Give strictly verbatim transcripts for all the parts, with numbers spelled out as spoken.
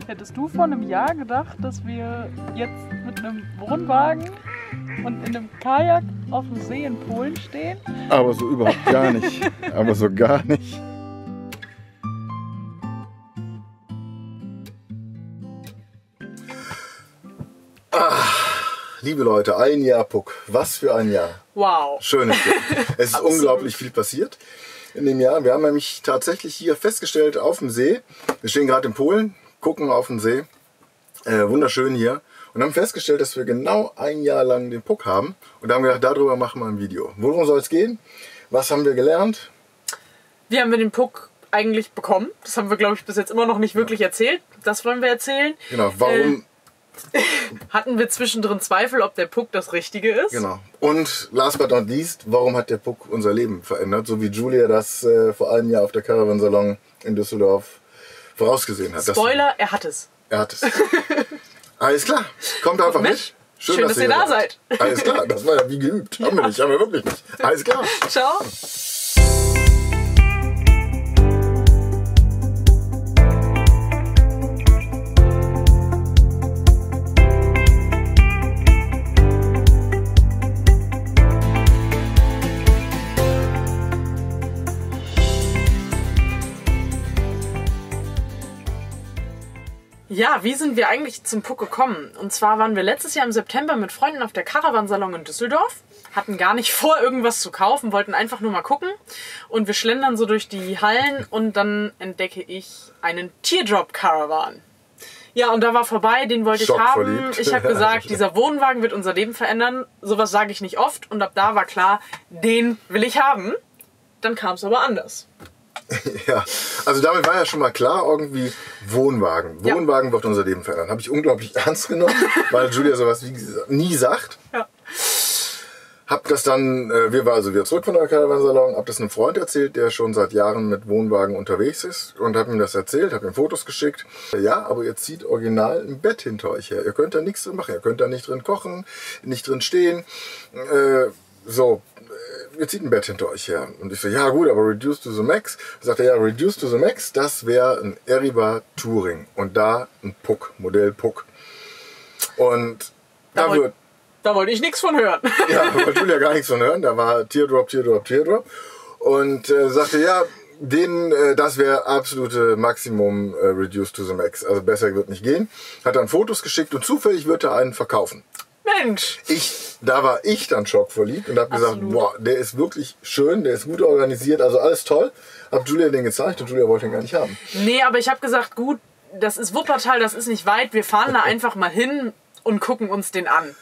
Hättest du vor einem Jahr gedacht, dass wir jetzt mit einem Wohnwagen und in einem Kajak auf dem See in Polen stehen? Aber so überhaupt gar nicht. Aber so gar nicht. Ach, liebe Leute, ein Jahr Puck. Was für ein Jahr. Wow. Schönes Jahr. Es ist unglaublich viel passiert in dem Jahr. Wir haben nämlich tatsächlich hier festgestellt auf dem See, wir stehen gerade in Polen, gucken auf den See, äh, wunderschön hier, und haben festgestellt, dass wir genau ein Jahr lang den Puck haben und haben gedacht, darüber machen wir ein Video. Worum soll es gehen? Was haben wir gelernt? Wie haben wir den Puck eigentlich bekommen? Das haben wir, glaube ich, bis jetzt immer noch nicht wirklich erzählt. Das wollen wir erzählen. Genau, warum... Äh, hatten wir zwischendrin Zweifel, ob der Puck das Richtige ist? Genau. Und last but not least, warum hat der Puck unser Leben verändert? So wie Julia das äh, vor einem Jahr auf der Caravansalon in Düsseldorf vorausgesehen hat. Spoiler, er hat es. Er hat es. Alles klar, kommt einfach Mensch, mit. Schön, dass, dass ihr da seid. seid. Alles klar, das war ja wie geübt. Haben wir nicht, haben wir wirklich nicht. Alles klar. Ciao. Ja, wie sind wir eigentlich zum Puck gekommen? Und zwar waren wir letztes Jahr im September mit Freunden auf der Caravansalon in Düsseldorf, hatten gar nicht vor, irgendwas zu kaufen, wollten einfach nur mal gucken. Und wir schlendern so durch die Hallen und dann entdecke ich einen Teardrop Caravan. Ja, und da war vorbei, den wollte ich haben. Ich habe gesagt, dieser Wohnwagen wird unser Leben verändern. Sowas sage ich nicht oft. Und ab da war klar, den will ich haben. Dann kam es aber anders. Ja, also damit war ja schon mal klar, irgendwie Wohnwagen. Wohnwagen ja. wird unser Leben verändern. Habe ich unglaublich ernst genommen, weil Julia sowas wie gesagt, nie sagt. Ja. Hab das dann, äh, wir waren also wieder zurück von der Caravansalon, hab das einem Freund erzählt, der schon seit Jahren mit Wohnwagen unterwegs ist, und hab ihm das erzählt, hab ihm Fotos geschickt. Ja, aber ihr zieht original ein Bett hinter euch her. Ihr könnt da nichts drin machen. Ihr könnt da nicht drin kochen, nicht drin stehen. Äh, so. Ihr zieht ein Bett hinter euch her. Und ich so, ja gut, aber Reduced to the Max. Da sagt er, ja, Reduced to the Max, das wäre ein Eriba Touring. Und da ein Puck, Modell Puck. Und da, da, wird, wollt, da wollte ich nichts von hören. Ja, da wollte Julia gar nichts von hören. Da war Teardrop, Teardrop, Teardrop. Und äh, sagte, ja, den, äh, das wäre absolute Maximum äh, Reduced to the Max. Also besser wird nicht gehen. Hat dann Fotos geschickt und zufällig wird er einen verkaufen. Mensch! Ich, da war ich dann schockverliebt und habe gesagt, boah, der ist wirklich schön, der ist gut organisiert, also alles toll. Hab Julia den gezeigt und Julia wollte ihn gar nicht haben. Nee, aber ich habe gesagt, gut, das ist Wuppertal, das ist nicht weit, wir fahren da einfach mal hin und gucken uns den an.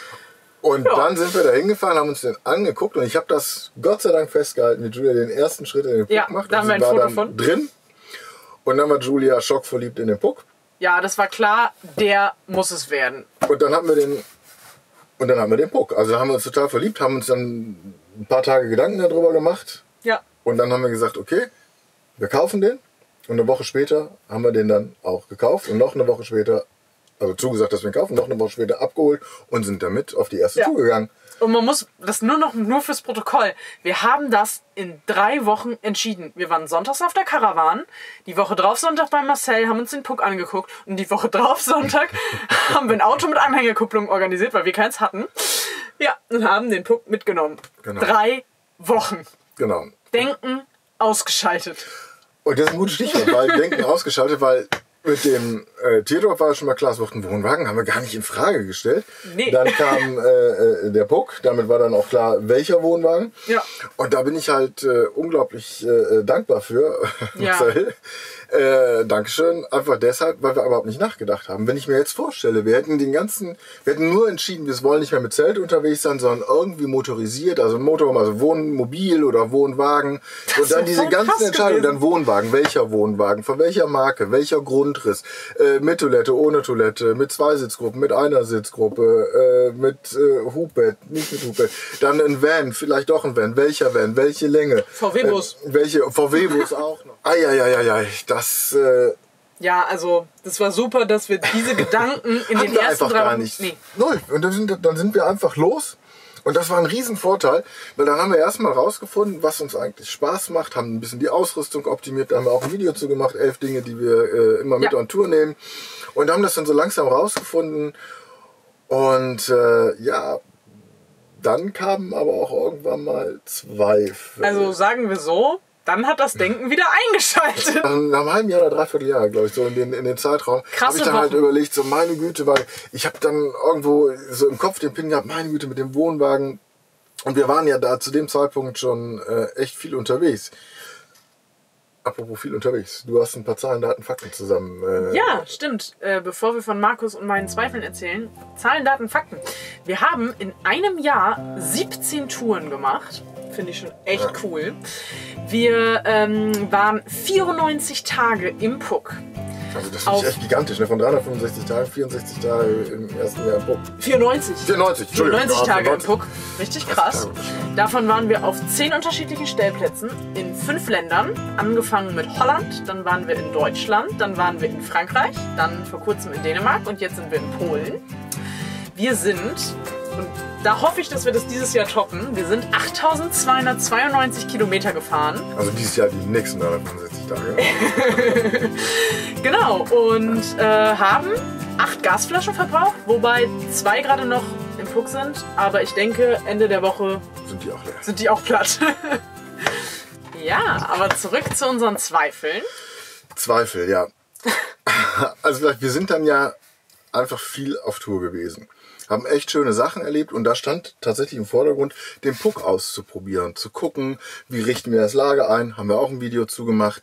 Und ja. dann sind wir da hingefahren, haben uns den angeguckt und ich habe das Gott sei Dank festgehalten, wie Julia den ersten Schritt in den Puck ja, macht. Da haben wir ein war Foto dann von. Drin. Und dann war Julia schockverliebt in den Puck. Ja, das war klar, der muss es werden. Und dann haben wir den Und dann haben wir den Puck. Also da haben wir uns total verliebt, haben uns dann ein paar Tage Gedanken darüber gemacht. Ja. Und dann haben wir gesagt, okay, wir kaufen den. Und eine Woche später haben wir den dann auch gekauft. Und noch eine Woche später, also zugesagt, dass wir ihn kaufen, noch eine Woche später abgeholt und sind damit auf die erste ja. Tour gegangen. Und man muss, das nur noch nur fürs Protokoll, wir haben das in drei Wochen entschieden. Wir waren sonntags auf der Caravan, die Woche drauf Sonntag bei Marcel, haben uns den Puck angeguckt und die Woche drauf Sonntag haben wir ein Auto mit Anhängerkupplung organisiert, weil wir keins hatten. Ja, und haben den Puck mitgenommen. Genau. Drei Wochen. Genau. Denken ausgeschaltet. Und das ist ein gutes Stichwort, weil Denken ausgeschaltet, weil mit dem äh, Teardrop war schon mal klar, es wird ein Wohnwagen, haben wir gar nicht in Frage gestellt. Nee. Dann kam äh, der Puck, damit war dann auch klar, welcher Wohnwagen. Ja. Und da bin ich halt äh, unglaublich äh, dankbar für, ja. Marcel. Äh, Dankeschön, einfach deshalb, weil wir überhaupt nicht nachgedacht haben. Wenn ich mir jetzt vorstelle, wir hätten den ganzen, wir hätten nur entschieden, wir wollen nicht mehr mit Zelt unterwegs sein, sondern irgendwie motorisiert, also Motor, also Wohnmobil oder Wohnwagen. Das und dann diese ganzen Entscheidungen, dann Wohnwagen, welcher Wohnwagen, von welcher Marke, welcher Grundriss, äh, mit Toilette, ohne Toilette, mit zwei Sitzgruppen, mit einer Sitzgruppe, äh, mit äh, Hubbett, nicht mit Hubbett, dann ein Van, vielleicht doch ein Van, welcher Van, welche Länge. V W-Bus. Äh, welche, V W-Bus auch noch. Eieieiei, das... Äh, ja, also das war super, dass wir diese Gedanken in den ersten drei Wochen... nicht. Nee. Null. Und dann sind, dann sind wir einfach los. Und das war ein Riesenvorteil, weil dann haben wir erstmal rausgefunden, was uns eigentlich Spaß macht, haben ein bisschen die Ausrüstung optimiert, da haben wir auch ein Video zu gemacht, elf Dinge, die wir äh, immer mit ja. on Tour nehmen. Und haben das dann so langsam rausgefunden. Und äh, ja, dann kamen aber auch irgendwann mal Zweifel. Also sagen wir so, dann hat das Denken wieder eingeschaltet. Nach einem halben Jahr oder dreiviertel Jahr, glaube ich, so in den, in den Zeitraum, habe ich dann Wochen. halt überlegt, so meine Güte, weil ich habe dann irgendwo so im Kopf den Pin gehabt, meine Güte, mit dem Wohnwagen. Und wir waren ja da zu dem Zeitpunkt schon äh, echt viel unterwegs. Apropos viel unterwegs. Du hast ein paar Zahlen, Daten, Fakten zusammen. Äh, Ja, stimmt. Äh, bevor wir von Markus und meinen Zweifeln erzählen, Zahlen, Daten, Fakten. Wir haben in einem Jahr siebzehn Touren gemacht. Finde ich schon echt ja. cool. Wir ähm, waren vierundneunzig Tage im Puck. Also das finde ich echt gigantisch, ne? Von dreihundertfünfundsechzig Tagen, vierundsechzig Tage im ersten Jahr im Puck. vierundneunzig. vierundneunzig, Entschuldigung. vierundneunzig Tage vierundneunzig. im Puck. Richtig krass. Davon waren wir auf zehn unterschiedlichen Stellplätzen in fünf Ländern. Angefangen mit Holland, dann waren wir in Deutschland, dann waren wir in Frankreich, dann vor kurzem in Dänemark und jetzt sind wir in Polen. Wir sind, und da hoffe ich, dass wir das dieses Jahr toppen, wir sind achttausendzweihundertzweiundneunzig Kilometer gefahren. Also dieses Jahr die nächsten dreihundertfünfundsechzig Tage. Genau, und äh, haben acht Gasflaschen verbraucht, wobei zwei gerade noch im Puck sind. Aber ich denke, Ende der Woche Sind die auch leer. sind die auch platt. Ja, aber zurück zu unseren Zweifeln. Zweifel, ja. Also vielleicht, wir sind dann ja einfach viel auf Tour gewesen. Haben echt schöne Sachen erlebt und da stand tatsächlich im Vordergrund, den Puck auszuprobieren, zu gucken, wie richten wir das Lager ein, haben wir auch ein Video zugemacht,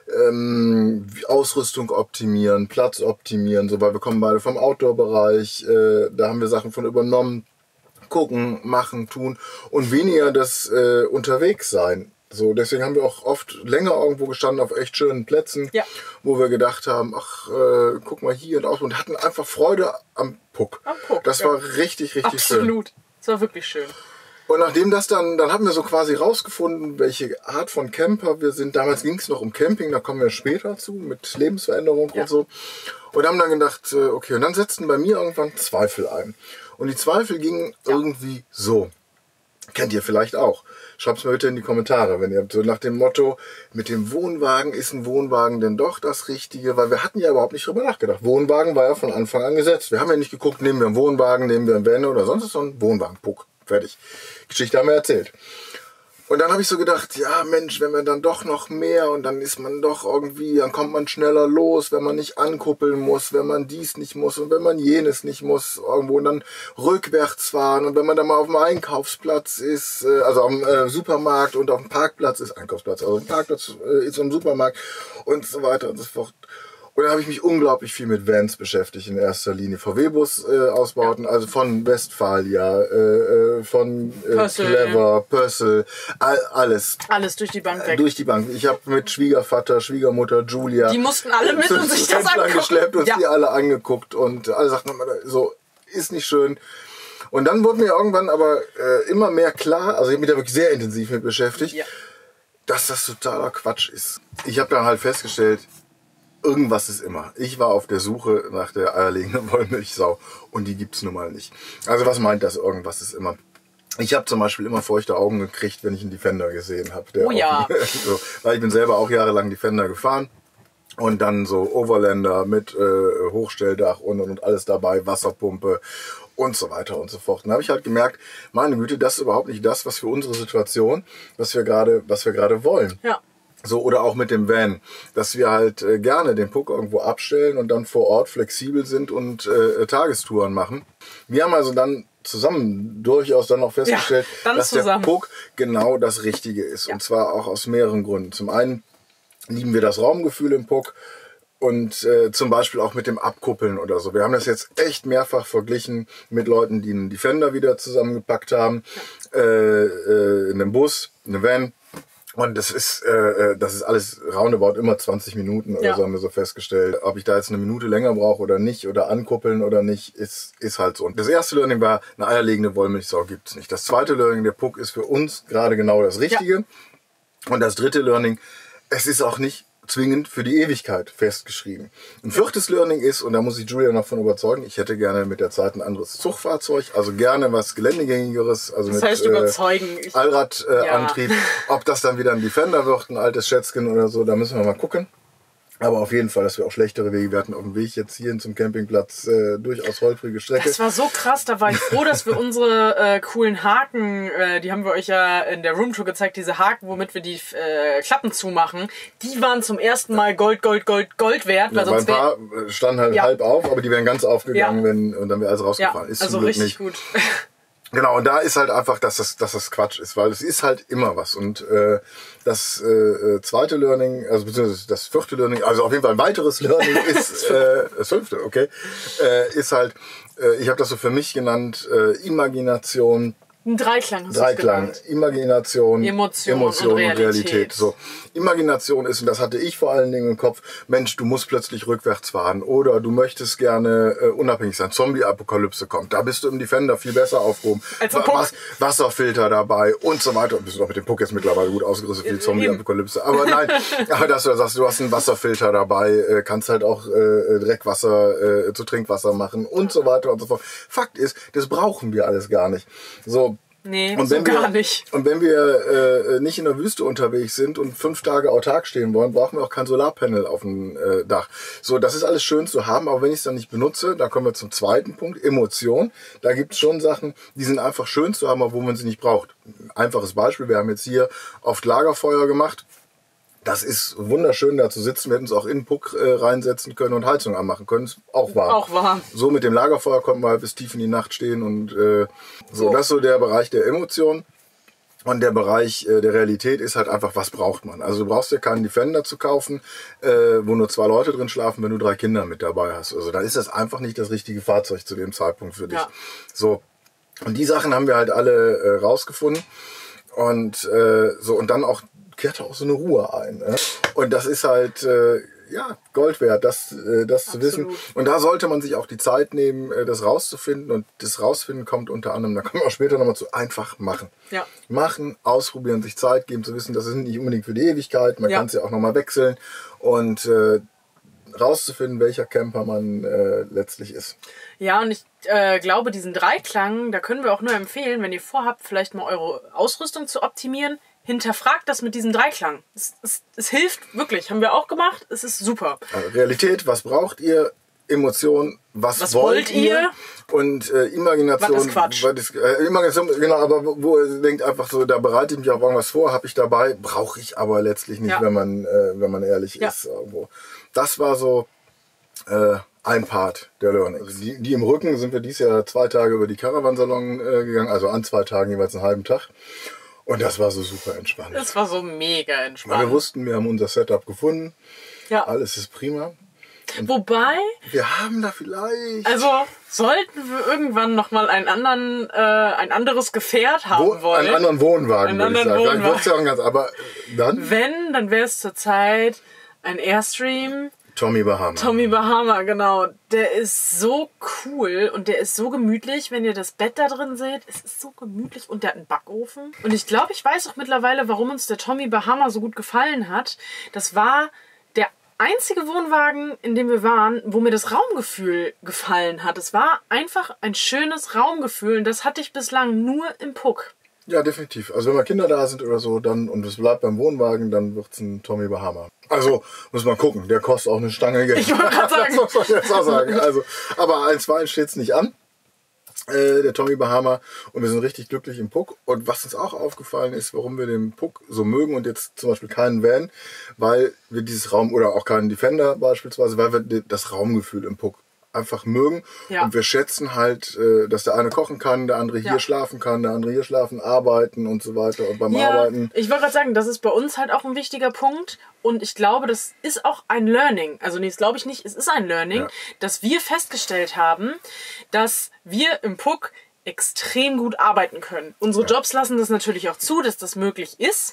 ähm, Ausrüstung optimieren, Platz optimieren, so, weil wir kommen beide vom Outdoor-Bereich, äh, da haben wir Sachen von übernommen, gucken, machen, tun und weniger das äh, Unterwegssein. So, deswegen haben wir auch oft länger irgendwo gestanden auf echt schönen Plätzen, Ja. wo wir gedacht haben, ach, äh, guck mal hier und aus und hatten einfach Freude am Puck. Am Puck, Das ja. war richtig, richtig schön. Absolut. Das war wirklich schön. Und nachdem das dann, dann haben wir so quasi rausgefunden, welche Art von Camper wir sind. Damals ging es noch um Camping, da kommen wir später zu, mit Lebensveränderung Ja. und so. Und haben dann gedacht, äh, okay, und dann setzten bei mir irgendwann Zweifel ein. Und die Zweifel gingen Ja. irgendwie so. Kennt ihr vielleicht auch. Schreibt es mir bitte in die Kommentare, wenn ihr so nach dem Motto, mit dem Wohnwagen, ist ein Wohnwagen denn doch das Richtige? Weil wir hatten ja überhaupt nicht drüber nachgedacht. Wohnwagen war ja von Anfang an gesetzt. Wir haben ja nicht geguckt, nehmen wir einen Wohnwagen, nehmen wir einen Van oder sonst was, sondern Wohnwagen, Puck, fertig. Geschichte haben wir erzählt. Und dann habe ich so gedacht, ja Mensch, wenn wir dann doch noch mehr und dann ist man doch irgendwie, dann kommt man schneller los, wenn man nicht ankuppeln muss, wenn man dies nicht muss und wenn man jenes nicht muss irgendwo und dann rückwärts fahren und wenn man dann mal auf dem Einkaufsplatz ist, äh, also auf dem äh, Supermarkt und auf dem Parkplatz ist, Einkaufsplatz, also ein Parkplatz äh, ist am Supermarkt und so weiter und so fort. Und dann habe ich mich unglaublich viel mit Vans beschäftigt in erster Linie. V W-Bus-Ausbauten, äh, also von Westfalia, äh, von äh, Purcell, Clever, Purcell, all, alles. Alles durch die Bank weg. Durch die Bank. Ich habe mit Schwiegervater, Schwiegermutter, Julia. Die mussten alle mit und sich das Fenster angucken. geschleppt und Ja. die alle angeguckt und alle sagten immer so, ist nicht schön. Und dann wurde mir irgendwann aber äh, immer mehr klar, also ich habe mich da wirklich sehr intensiv mit beschäftigt, Ja. dass das totaler Quatsch ist. Ich habe dann halt festgestellt, irgendwas ist immer. Ich war auf der Suche nach der eierlegenden Wollmilchsau und die gibt's nun mal nicht. Also was meint das, irgendwas ist immer? Ich habe zum Beispiel immer feuchte Augen gekriegt, wenn ich einen Defender gesehen habe. Oh ja. So, weil ich bin selber auch jahrelang Defender gefahren. Und dann so Overlander mit äh, Hochstelldach und, und alles dabei, Wasserpumpe und so weiter und so fort. Und da habe ich halt gemerkt, meine Güte, das ist überhaupt nicht das, was für unsere Situation, was wir gerade, was wir gerade wollen. Ja. So, oder auch mit dem Van, dass wir halt äh, gerne den Puck irgendwo abstellen und dann vor Ort flexibel sind und äh, Tagestouren machen. Wir haben also dann zusammen durchaus dann auch festgestellt, Ja, dann dass zusammen. der Puck genau das Richtige ist. Ja. Und zwar auch aus mehreren Gründen. Zum einen lieben wir das Raumgefühl im Puck und äh, zum Beispiel auch mit dem Abkuppeln oder so. Wir haben das jetzt echt mehrfach verglichen mit Leuten, die einen Defender wieder zusammengepackt haben, äh, äh, in einem Bus, in einem Van. Und das ist, äh, das ist alles roundabout immer zwanzig Minuten oder Ja. so, haben wir so festgestellt. Ob ich da jetzt eine Minute länger brauche oder nicht oder ankuppeln oder nicht, ist, ist halt so. Und das erste Learning war, eine eierlegende Wollmilchsau gibt's nicht. Das zweite Learning, der Puck ist für uns gerade genau das Richtige. Und das dritte Learning, es ist auch nicht zwingend für die Ewigkeit festgeschrieben. Ein viertes Learning ist, und da muss ich Julia noch von überzeugen, ich hätte gerne mit der Zeit ein anderes Zugfahrzeug, also gerne was geländegängigeres, also Das mit heißt überzeugen. äh, Ich- Allradantrieb. Ja. Ob das dann wieder ein Defender wird, ein altes Schätzchen oder so, da müssen wir mal gucken. Aber auf jeden Fall, dass wir auch schlechtere Wege, wir hatten auf dem Weg jetzt hierhin zum Campingplatz äh, durchaus holprige Strecke. Das war so krass, da war ich froh, dass wir unsere äh, coolen Haken, äh, die haben wir euch ja in der Roomtour gezeigt, diese Haken, womit wir die äh, Klappen zumachen, die waren zum ersten Mal Gold, Gold, Gold, Gold wert. Weil ja, sonst ein paar standen halt ja. halb auf, aber die wären ganz aufgegangen, ja. wenn und dann wäre alles rausgefallen. Ja, ist also zum Glück richtig nicht. gut. Genau, und da ist halt einfach, dass das, dass das Quatsch ist, weil es ist halt immer was. Und äh, das äh, zweite Learning, also beziehungsweise das vierte Learning, also auf jeden Fall ein weiteres Learning ist, äh, das fünfte, okay, äh, ist halt, äh, ich habe das so für mich genannt, äh, Imagination. Ein Dreiklang hast Dreiklang, Imagination, Emotion, Emotion und, und Realität. Realität. So. Imagination ist, und das hatte ich vor allen Dingen im Kopf, Mensch, du musst plötzlich rückwärts fahren oder du möchtest gerne äh, unabhängig sein. Zombie-Apokalypse kommt. Da bist du im Defender viel besser aufgehoben. Als im Puck. Wasserfilter dabei und so weiter. Und bist du doch mit dem Puck jetzt mittlerweile gut ausgerüstet für die Zombie-Apokalypse. Aber nein, aber dass du sagst, du hast einen Wasserfilter dabei, äh, kannst halt auch äh, Dreckwasser äh, zu Trinkwasser machen und so weiter und so fort. Fakt ist, das brauchen wir alles gar nicht. So. Nee, und so wenn gar wir, nicht. Und wenn wir äh, nicht in der Wüste unterwegs sind und fünf Tage autark stehen wollen, brauchen wir auch kein Solarpanel auf dem äh, Dach. So, das ist alles schön zu haben, aber wenn ich es dann nicht benutze, da kommen wir zum zweiten Punkt, Emotion. Da gibt es schon Sachen, die sind einfach schön zu haben, aber wo man sie nicht braucht. Einfaches Beispiel, wir haben jetzt hier oft Lagerfeuer gemacht. Das ist wunderschön, da zu sitzen. Wir hätten es auch in den Puck äh, reinsetzen können und Heizung anmachen können. Ist auch warm. Auch warm. So mit dem Lagerfeuer konnten wir halt bis tief in die Nacht stehen. Und äh, so, so, das ist so der Bereich der Emotionen. Und der Bereich äh, der Realität ist halt einfach, was braucht man? Also du brauchst dir keinen Defender zu kaufen, äh, wo nur zwei Leute drin schlafen, wenn du drei Kinder mit dabei hast. Also dann ist das einfach nicht das richtige Fahrzeug zu dem Zeitpunkt für dich. Ja. So. Und die Sachen haben wir halt alle äh, rausgefunden. Und äh, so, und dann auch kehrte auch so eine Ruhe ein. Ne? Und das ist halt äh, ja, Gold wert, das, äh, das zu wissen. Und da sollte man sich auch die Zeit nehmen, äh, das rauszufinden. Und das Rausfinden kommt unter anderem, da kommen wir auch später nochmal zu, einfach machen. Ja. Machen, ausprobieren, sich Zeit geben, zu wissen, das ist nicht unbedingt für die Ewigkeit. Man ja. kann es ja auch nochmal wechseln. Und äh, rauszufinden, welcher Camper man äh, letztlich ist. Ja, und ich äh, glaube, diesen Dreiklang, da können wir auch nur empfehlen, wenn ihr vorhabt, vielleicht mal eure Ausrüstung zu optimieren, hinterfragt das mit diesem Dreiklang. Es, es, es hilft wirklich, haben wir auch gemacht, es ist super. Also Realität, was braucht ihr? Emotion, was, was wollt, wollt ihr? ihr? Und äh, Imagination, was ist Quatsch? Was ist, äh, Imagination, genau, aber wo, wo ihr denkt einfach so, da bereite ich mich auf irgendwas vor, habe ich dabei, brauche ich aber letztlich nicht, ja. wenn man äh, wenn man ehrlich ja. ist. Irgendwo. Das war so äh, ein Part der Learning. Also die, die im Rücken sind wir dieses Jahr zwei Tage über die Caravansalon äh, gegangen, also an zwei Tagen jeweils einen halben Tag. Und das war so super entspannt. Das war so mega entspannt. Weil wir wussten, wir haben unser Setup gefunden. Ja. Alles ist prima. Und wobei... wir haben da vielleicht... Also, sollten wir irgendwann nochmal einen anderen, äh, ein anderes Gefährt haben Wo, wollen... Einen anderen Wohnwagen, einen würde anderen ich sagen. Wohnwagen. Ja ganz, aber dann... Wenn, dann wäre es zurzeit ein Airstream... Tommy Bahama. Tommy Bahama, genau. Der ist so cool und der ist so gemütlich, wenn ihr das Bett da drin seht. Es ist so gemütlich und der hat einen Backofen. Und ich glaube, ich weiß auch mittlerweile, warum uns der Tommy Bahama so gut gefallen hat. Das war der einzige Wohnwagen, in dem wir waren, wo mir das Raumgefühl gefallen hat. Es war einfach ein schönes Raumgefühl und das hatte ich bislang nur im Puck. Ja, definitiv. Also wenn mal Kinder da sind oder so, dann und es bleibt beim Wohnwagen, dann wird es ein Tommy Bahama. Also muss man gucken, der kostet auch eine Stange Geld. Ich wollte gerade sagen. Das muss man jetzt auch sagen. Also, aber eins Wein steht es nicht an, äh, der Tommy Bahama. Und wir sind richtig glücklich im Puck. Und was uns auch aufgefallen ist, warum wir den Puck so mögen und jetzt zum Beispiel keinen Van, weil wir dieses Raum, oder auch keinen Defender beispielsweise, weil wir das Raumgefühl im Puck einfach mögen. Ja. Und wir schätzen halt, dass der eine kochen kann, der andere hier ja. schlafen kann, der andere hier schlafen, arbeiten und so weiter. Und beim ja, Arbeiten... Ich wollte gerade sagen, das ist bei uns halt auch ein wichtiger Punkt. Und ich glaube, das ist auch ein Learning. Also nee, das glaube ich nicht. Es ist ein Learning, ja. dass wir festgestellt haben, dass wir im Puck extrem gut arbeiten können. Unsere ja. Jobs lassen das natürlich auch zu, dass das möglich ist.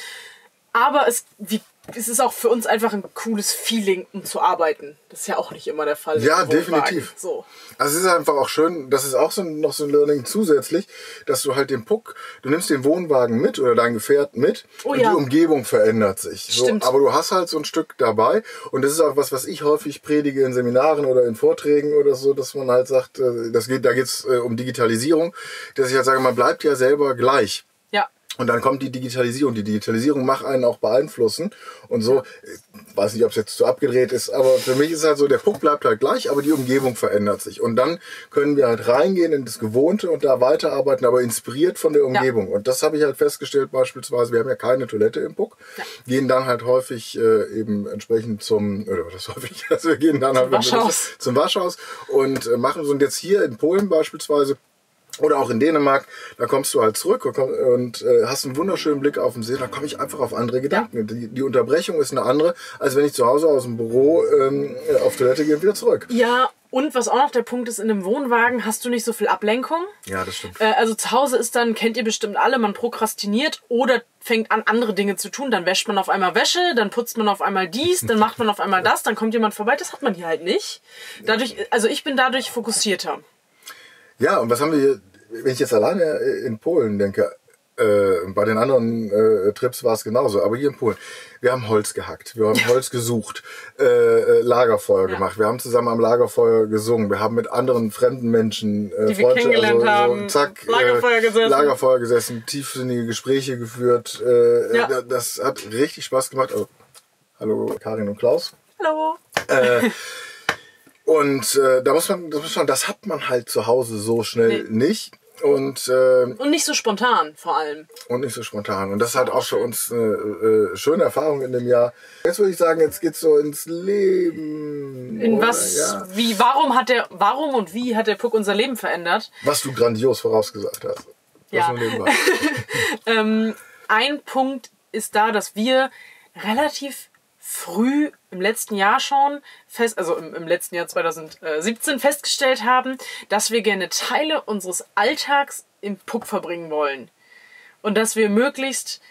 Aber es, wie, es ist auch für uns einfach ein cooles Feeling, um zu arbeiten. Das ist ja auch nicht immer der Fall. Ja, definitiv. So. Also es ist einfach auch schön, das ist auch so, noch so ein Learning zusätzlich, dass du halt den Puck, du nimmst den Wohnwagen mit oder dein Gefährt mit oh, und ja. die Umgebung verändert sich. So, aber du hast halt so ein Stück dabei und das ist auch was, was ich häufig predige in Seminaren oder in Vorträgen oder so, dass man halt sagt, das geht, da geht es um Digitalisierung, dass ich halt sage, man bleibt ja selber gleich. Ja. Und dann kommt die Digitalisierung. Die Digitalisierung macht einen auch beeinflussen. Und so, ich weiß nicht, ob es jetzt zu abgedreht ist, aber für mich ist es halt so, der Puck bleibt halt gleich, aber die Umgebung verändert sich. Und dann können wir halt reingehen in das Gewohnte und da weiterarbeiten, aber inspiriert von der Umgebung. Ja. Und das habe ich halt festgestellt beispielsweise, wir haben ja keine Toilette im Puck, ja. gehen dann halt häufig äh, eben entsprechend zum, oder was häufig, also wir gehen dann zum halt Waschhaus. zum Waschhaus und äh, machen so. Und jetzt hier in Polen beispielsweise, oder auch in Dänemark, da kommst du halt zurück und, und äh, hast einen wunderschönen Blick auf den See. Da komme ich einfach auf andere Gedanken. Ja. Die, die Unterbrechung ist eine andere, als wenn ich zu Hause aus dem Büro ähm, auf Toilette gehe und wieder zurück. Ja, und was auch noch der Punkt ist, in einem Wohnwagen hast du nicht so viel Ablenkung. Ja, das stimmt. Äh, also zu Hause ist dann, kennt ihr bestimmt alle, man prokrastiniert oder fängt an, andere Dinge zu tun. Dann wäscht man auf einmal Wäsche, dann putzt man auf einmal dies, dann macht man auf einmal das, dann kommt jemand vorbei. Das hat man hier halt nicht. Dadurch, also ich bin dadurch fokussierter. Ja, und was haben wir hier, wenn ich jetzt alleine in Polen denke, äh, bei den anderen äh, Trips war es genauso, aber hier in Polen, wir haben Holz gehackt, wir haben Holz gesucht, äh, Lagerfeuer ja. gemacht, wir haben zusammen am Lagerfeuer gesungen, wir haben mit anderen fremden Menschen, äh, die wir kennengelernt also, haben, so, zack, Lagerfeuer gesessen, äh, Lagerfeuer gesessen, tiefsinnige Gespräche geführt, äh, ja. das hat richtig Spaß gemacht. Also, hallo Karin und Klaus. Hallo. Äh, Und äh, da muss man, das muss man, das hat man halt zu Hause so schnell nee. nicht. Und, äh, und nicht so spontan vor allem. Und nicht so spontan. Und das ist halt auch für uns eine äh, schöne Erfahrung in dem Jahr. Jetzt würde ich sagen, jetzt geht's so ins Leben. In oder? was, ja. wie, warum hat der, warum und wie hat der Puck unser Leben verändert? Was du grandios vorausgesagt hast. Ja. ähm, ein Punkt ist da, dass wir relativ früh im letzten Jahr schon fest, also im, im letzten Jahr zwanzig siebzehn festgestellt haben, dass wir gerne Teile unseres Alltags im Puck verbringen wollen. Und dass wir möglichst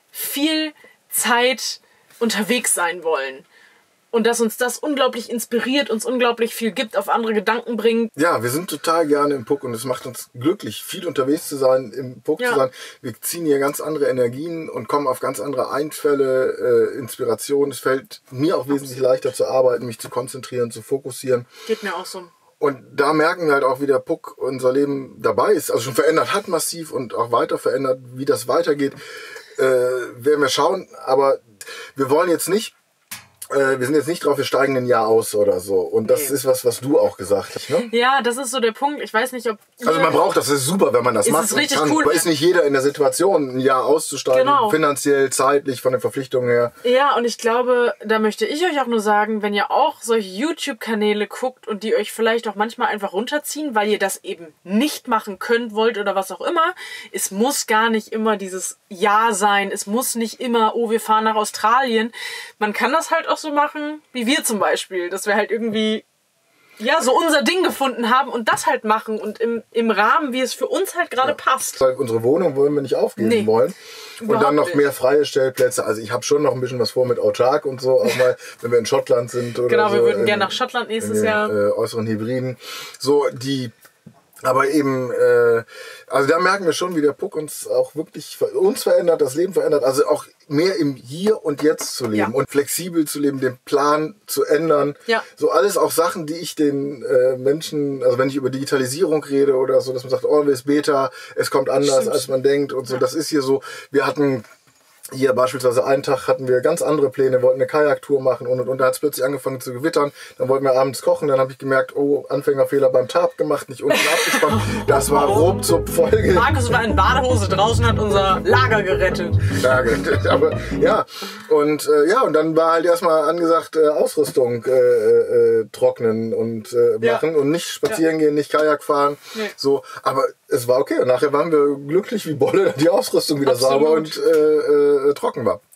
viel Zeit unterwegs sein wollen. Und dass uns das unglaublich inspiriert, uns unglaublich viel gibt, auf andere Gedanken bringt. Ja, wir sind total gerne im Puck und es macht uns glücklich, viel unterwegs zu sein, im Puck ja. zu sein. Wir ziehen hier ganz andere Energien und kommen auf ganz andere Einfälle, äh, Inspiration. Es fällt mir auch wesentlich leichter zu arbeiten, mich zu konzentrieren, zu fokussieren. Geht mir auch so. Und da merken wir halt auch, wie der Puck unser Leben dabei ist. Also schon verändert hat massiv und auch weiter verändert. Wie das weitergeht, äh, werden wir schauen. Aber wir wollen jetzt nicht wir sind jetzt nicht drauf, wir steigen ein Jahr aus oder so. Und das nee. ist was, was du auch gesagt hast, ne? Ja, das ist so der Punkt. Ich weiß nicht, ob... Also man braucht das, das ist super, wenn man das ist macht. Es richtig kann. cool. Aber ist nicht jeder in der Situation, ein Jahr auszusteigen, genau. finanziell, zeitlich, von den Verpflichtungen her. Ja, und ich glaube, da möchte ich euch auch nur sagen, wenn ihr auch solche YouTube-Kanäle guckt und die euch vielleicht auch manchmal einfach runterziehen, weil ihr das eben nicht machen könnt, wollt oder was auch immer, es muss gar nicht immer dieses Jahr sein. Es muss nicht immer, oh, wir fahren nach Australien. Man kann das halt auch so machen, wie wir zum Beispiel, dass wir halt irgendwie ja so unser Ding gefunden haben und das halt machen und im, im Rahmen, wie es für uns halt gerade ja. passt. Weil unsere Wohnung wollen wir nicht aufgeben nee, wollen. Und dann noch nicht. Mehr freie Stellplätze. Also ich habe schon noch ein bisschen was vor mit autark und so, auch mal, wenn wir in Schottland sind oder genau, so. wir würden in, gerne nach Schottland nächstes in den, Jahr. Äh, äußeren Hybriden. So, die aber eben, äh, also da merken wir schon, wie der Puck uns auch wirklich uns verändert, das Leben verändert. Also auch mehr im Hier und Jetzt zu leben ja. und flexibel zu leben, den Plan zu ändern. Ja. So alles auch Sachen, die ich den äh, Menschen, also wenn ich über Digitalisierung rede oder so, dass man sagt, always beta, es kommt anders, Stimmt. als man denkt und so. Ja. Das ist hier so, wir hatten... Hier beispielsweise einen Tag hatten wir ganz andere Pläne, wollten eine Kajaktour machen und und und da hat es plötzlich angefangen zu gewittern. Dann wollten wir abends kochen, dann habe ich gemerkt, oh, Anfängerfehler beim Tab gemacht, nicht unten abgespannt. Das war ruckzuck Folge. Markus war in Badehose draußen, hat unser Lager gerettet. Lager, aber ja. Und äh, ja, und dann war halt erstmal angesagt, äh, Ausrüstung äh, äh, trocknen und äh, machen ja. und nicht spazieren ja. gehen, nicht Kajak fahren. Nee. So, aber es war okay. Und nachher waren wir glücklich wie Bolle, die Ausrüstung wieder Absolut. sauber und äh, äh, trocken war.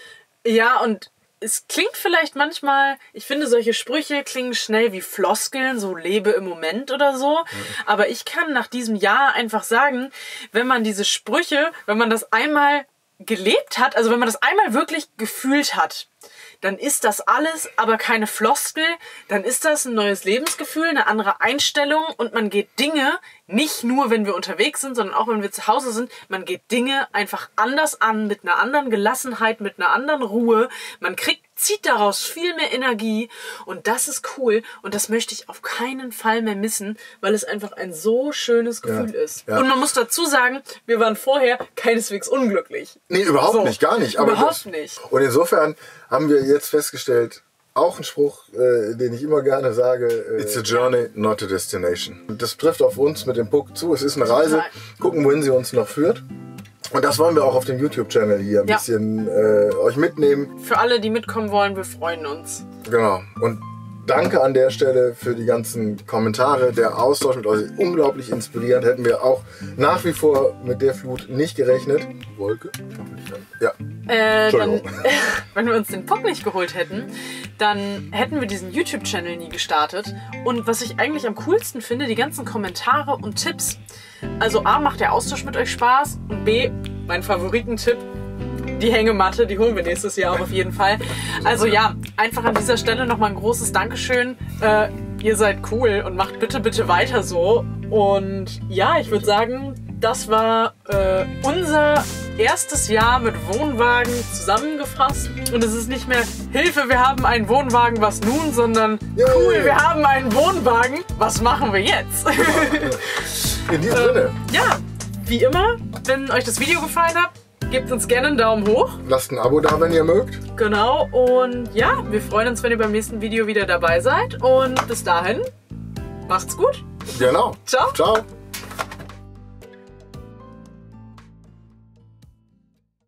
Ja, und es klingt vielleicht manchmal, ich finde, solche Sprüche klingen schnell wie Floskeln, so lebe im Moment oder so. Mhm. Aber ich kann nach diesem Jahr einfach sagen, wenn man diese Sprüche, wenn man das einmal gelebt hat, also wenn man das einmal wirklich gefühlt hat, dann ist das alles aber keine Floskel, dann ist das ein neues Lebensgefühl, eine andere Einstellung und man geht Dinge, nicht nur wenn wir unterwegs sind, sondern auch wenn wir zu Hause sind, man geht Dinge einfach anders an, mit einer anderen Gelassenheit, mit einer anderen Ruhe. Man kriegt zieht daraus viel mehr Energie und das ist cool und das möchte ich auf keinen Fall mehr missen, weil es einfach ein so schönes Gefühl Ja. ist. Ja. Und man muss dazu sagen, wir waren vorher keineswegs unglücklich. Nee, überhaupt So. nicht, gar nicht. Aber Überhaupt das, nicht. Und insofern haben wir jetzt festgestellt, auch ein Spruch, äh, den ich immer gerne sage, äh, it's a journey, not a destination. Und das trifft auf uns mit dem Puck zu. Es ist eine Reise. Gucken, wohin sie uns noch führt. Und das wollen wir auch auf dem YouTube-Channel hier ein Ja. bisschen äh, euch mitnehmen. Für alle, die mitkommen wollen, wir freuen uns. Genau. Und danke an der Stelle für die ganzen Kommentare. Der Austausch mit euch ist unglaublich inspirierend. Hätten wir auch nach wie vor mit der Flut nicht gerechnet. Wolke? Ja. Äh, dann, Entschuldigung. wenn wir uns den Puck nicht geholt hätten, dann hätten wir diesen YouTube-Channel nie gestartet. Und was ich eigentlich am coolsten finde, die ganzen Kommentare und Tipps. Also A, macht der Austausch mit euch Spaß und B, mein Favoritentipp, die Hängematte, die holen wir nächstes Jahr auf jeden Fall. Also ja, einfach an dieser Stelle nochmal ein großes Dankeschön. Äh, ihr seid cool und macht bitte, bitte weiter so. Und ja, ich würde sagen, das war äh, unser erstes Jahr mit Wohnwagen zusammengefasst. Und es ist nicht mehr Hilfe, wir haben einen Wohnwagen, was nun, sondern Yay. cool, wir haben einen Wohnwagen, was machen wir jetzt? In diesem Sinne, Ja, wie immer, wenn euch das Video gefallen hat, gebt uns gerne einen Daumen hoch. lasst ein Abo da, wenn ihr mögt. Genau, und ja, wir freuen uns, wenn ihr beim nächsten Video wieder dabei seid. Und bis dahin, macht's gut. Genau. Ciao. Ciao.